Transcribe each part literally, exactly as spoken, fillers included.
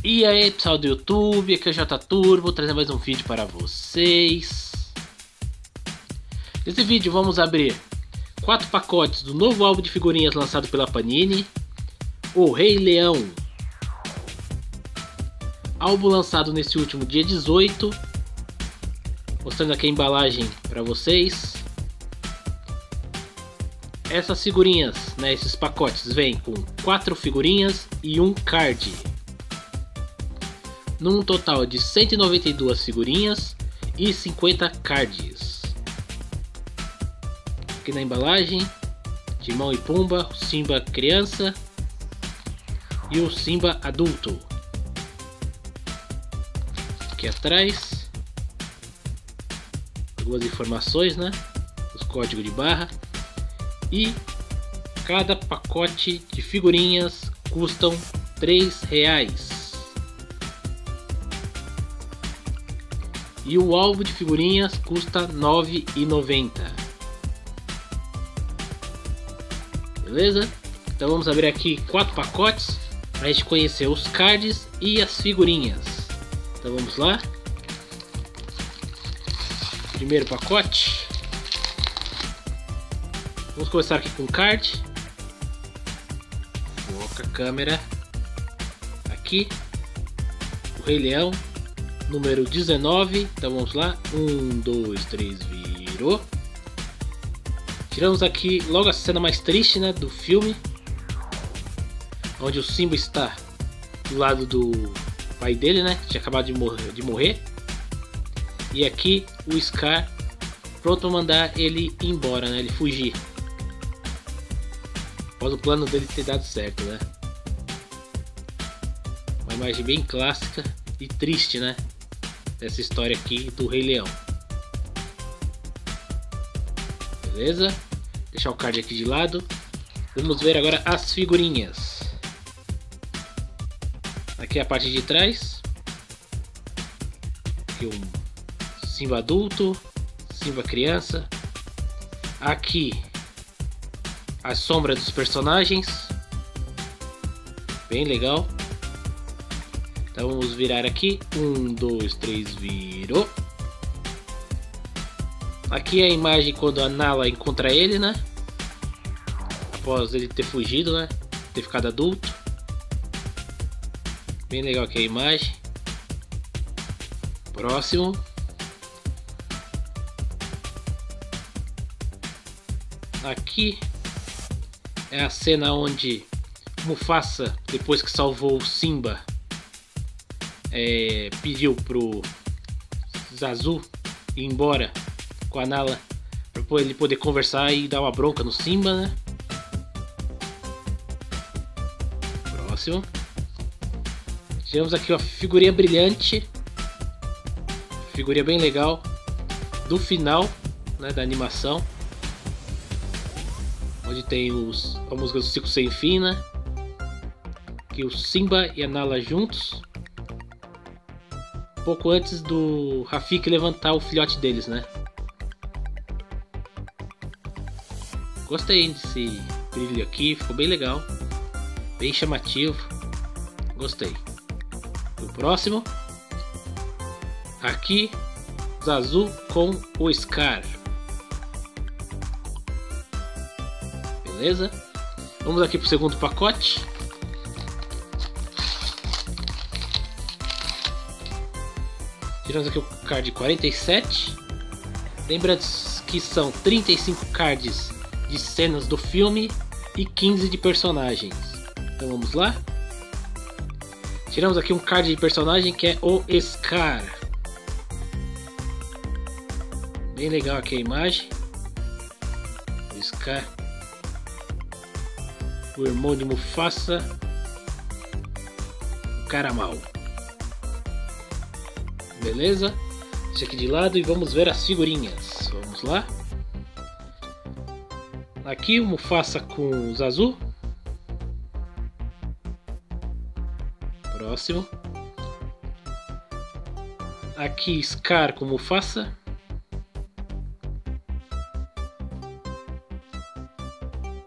E aí pessoal do YouTube, aqui é o J Turbo, trazendo mais um vídeo para vocês. Nesse vídeo vamos abrir quatro pacotes do novo álbum de figurinhas lançado pela Panini, O Rei Leão. Álbum lançado nesse último dia dezoito, mostrando aqui a embalagem para vocês. Essas figurinhas, né, esses pacotes vêm com quatro figurinhas e um card, num total de cento e noventa e duas figurinhas e cinquenta cards. Aqui na embalagem, Timão e Pumba, o Simba criança e o Simba adulto. Aqui atrás, algumas informações, né? Os códigos de barra. E cada pacote de figurinhas custam três reais. E o álbum de figurinhas custa nove reais e noventa centavos. Beleza? Então vamos abrir aqui quatro pacotes para a gente conhecer os cards e as figurinhas. Então vamos lá. Primeiro pacote. Vamos começar aqui com o card. Foca a câmera. Aqui. O Rei Leão. Número dezenove. Então vamos lá. Um, dois, três, virou. Tiramos aqui logo a cena mais triste, né, do filme. Onde o Simba está do lado do pai dele, né? Tinha acabado de morrer. De morrer. E aqui o Scar pronto para mandar ele embora, né? Ele fugir. Após o plano dele ter dado certo, né? Uma imagem bem clássica e triste, né? Dessa história aqui do Rei Leão. Beleza? Deixar o card aqui de lado. Vamos ver agora as figurinhas. Aqui é a parte de trás. Aqui um Simba adulto, Simba criança. Aqui a sombra dos personagens. Bem legal. Então vamos virar aqui. Um, dois, três, virou. Aqui é a imagem quando a Nala encontra ele, né? Após ele ter fugido, né? Ter ficado adulto. Bem legal aqui a imagem. Próximo. Aqui é a cena onde Mufasa, depois que salvou o Simba, é, pediu pro Zazu ir embora com a Nala para ele poder conversar e dar uma bronca no Simba, né? Próximo. Tivemos aqui uma figurinha brilhante, figurinha bem legal do final, né, da animação, onde tem os, a música do Ciclo Sem Fim, né? Que o Simba e a Nala juntos, pouco antes do Rafiki levantar o filhote deles, né? Gostei desse brilho aqui, ficou bem legal, bem chamativo, gostei. O próximo, aqui Zazu com o Scar. Beleza? Vamos aqui para o segundo pacote. Tiramos aqui o card quarenta e sete. Lembrando que são trinta e cinco cards de cenas do filme e quinze de personagens. Então vamos lá. Tiramos aqui um card de personagem que é o Scar. Bem legal aqui a imagem. O Scar, o irmão de Mufasa, o cara mau. Beleza? Deixa aqui de lado e vamos ver as figurinhas. Vamos lá. Aqui o Mufasa com o Zazu. Próximo. Aqui Scar com Mufasa.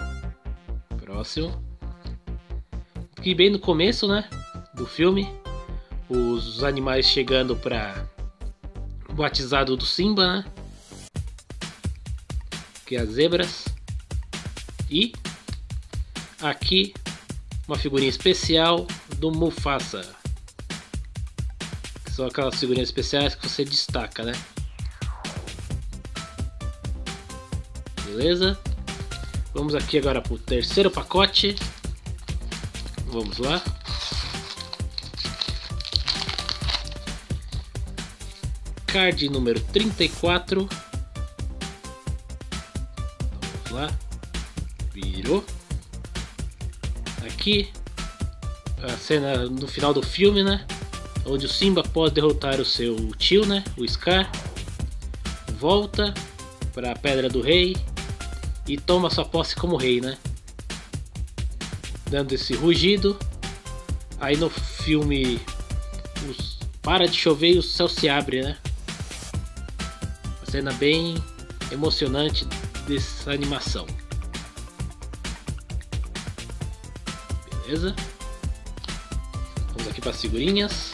Próximo. Aqui bem no começo, né, do filme, os animais chegando para o batizado do Simba, né? Que é as zebras. E aqui uma figurinha especial do Mufasa, que são aquelas figurinhas especiais que você destaca, né? Beleza? Vamos aqui agora para o terceiro pacote. Vamos lá. Card número trinta e quatro. Vamos lá. Virou. Aqui a cena no final do filme, né? Onde o Simba, após derrotar o seu tio, né? O Scar, volta para a Pedra do Rei e toma sua posse como rei, né? Dando esse rugido. Aí no filme os... para de chover e o céu se abre, né? Uma cena bem emocionante dessa animação. Beleza? Vamos aqui para as figurinhas.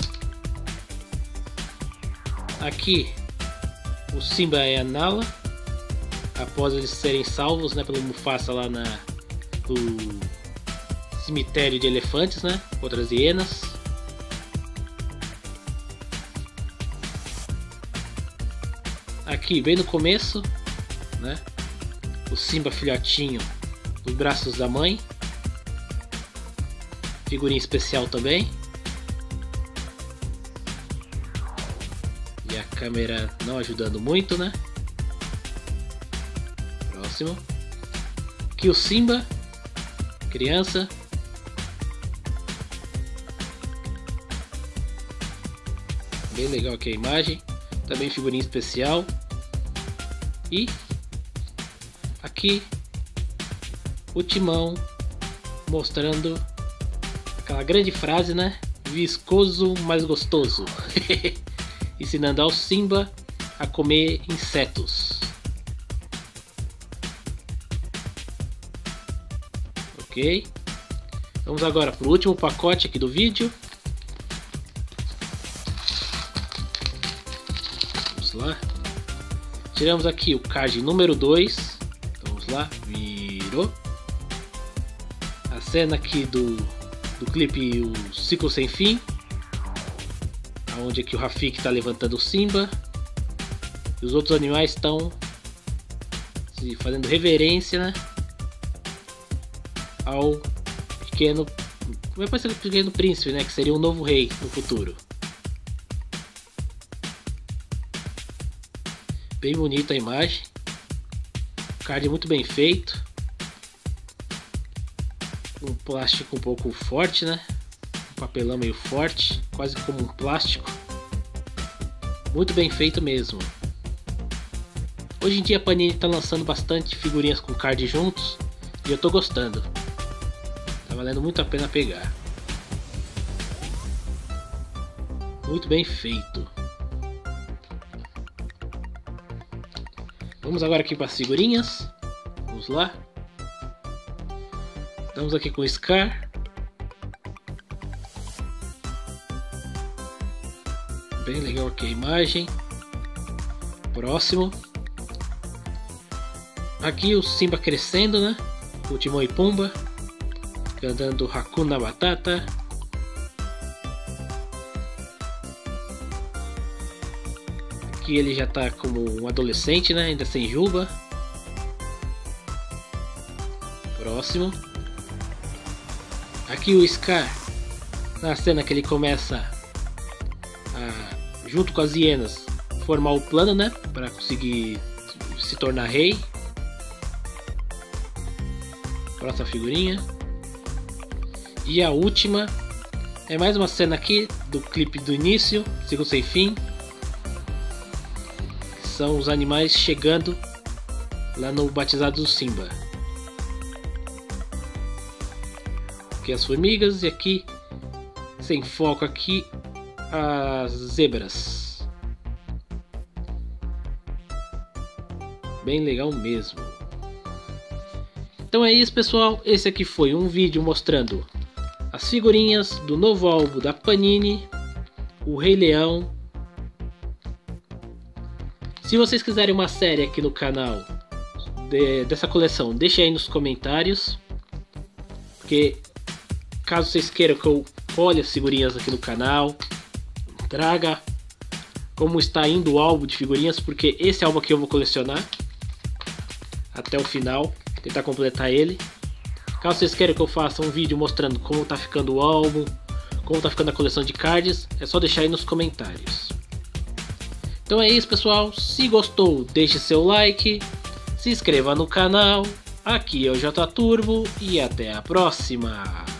Aqui o Simba e a Nala, após eles serem salvos, né, pelo Mufasa lá na, no cemitério de elefantes, né, contra as hienas. Aqui bem no começo, né, o Simba filhotinho nos braços da mãe. Figurinha especial também. E a câmera não ajudando muito, né? Próximo. Aqui o Simba, criança. Bem legal aqui a imagem. Também figurinha especial. E aqui o Timão mostrando aquela grande frase, né? Viscoso, mas gostoso. Ensinando ao Simba a comer insetos. Ok. Vamos agora para o último pacote aqui do vídeo. Vamos lá. Tiramos aqui o card número dois. Vamos lá. Virou. A cena aqui do, do clipe O Ciclo Sem Fim. Onde aqui o Rafiki está levantando o Simba. E os outros animais estão se fazendo reverência, né, ao pequeno, vai parecer o pequeno príncipe, né, que seria um novo rei no futuro. Bem bonita a imagem. O card muito bem feito. Um plástico um pouco forte, né? Um papelão meio forte, quase como um plástico. Muito bem feito mesmo. Hoje em dia a Panini está lançando bastante figurinhas com card juntos e eu tô gostando. Tá valendo muito a pena pegar. Muito bem feito. Vamos agora aqui para as figurinhas. Vamos lá. Estamos aqui com o Scar. Bem legal aqui a imagem. Próximo. Aqui o Simba crescendo, né? O Timão e Pumba cantando Hakuna Matata. Aqui ele já tá como um adolescente, né? Ainda sem juba. Próximo. Aqui o Scar, na cena que ele começa a, junto com as hienas, formar o plano, né, para conseguir se tornar rei. Próxima figurinha. E a última é mais uma cena aqui do clipe do início, Ciclo Sem Fim. São os animais chegando lá no batizado do Simba. Aqui as formigas e aqui, sem foco aqui, as zebras. Bem legal mesmo. Então é isso, pessoal. Esse aqui foi um vídeo mostrando as figurinhas do novo álbum da Panini, O Rei Leão. Se vocês quiserem uma série aqui no canal de, dessa coleção, deixe aí nos comentários. Porque caso vocês queiram que eu olhe as figurinhas aqui no canal, traga como está indo o álbum de figurinhas, porque esse álbum aqui eu vou colecionar até o final, tentar completar ele. Caso vocês queiram que eu faça um vídeo mostrando como está ficando o álbum, como está ficando a coleção de cards, é só deixar aí nos comentários. Então é isso, pessoal. Se gostou, deixe seu like, se inscreva no canal. Aqui é o J Turbo e até a próxima.